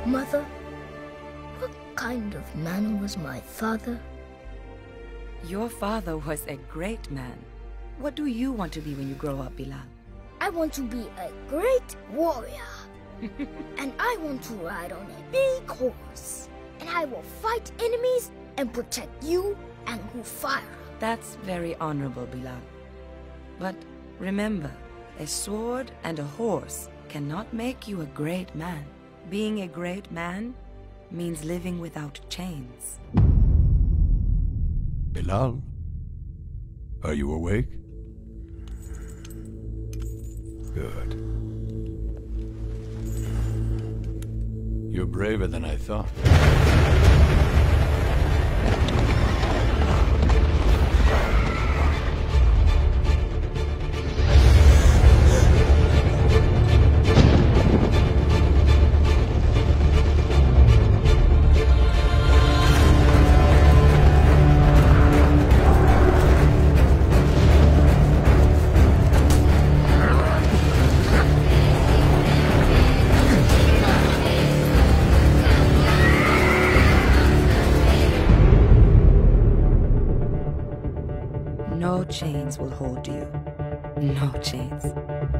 Mother, what kind of man was my father? Your father was a great man. What do you want to be when you grow up, Bilal? I want to be a great warrior. And I want to ride on a big horse. And I will fight enemies and protect you and Hufira. That's very honorable, Bilal. But remember, a sword and a horse cannot make you a great man. Being a great man means living without chains. Bilal, are you awake? Good. You're braver than I thought. No chains will hold you. No chains.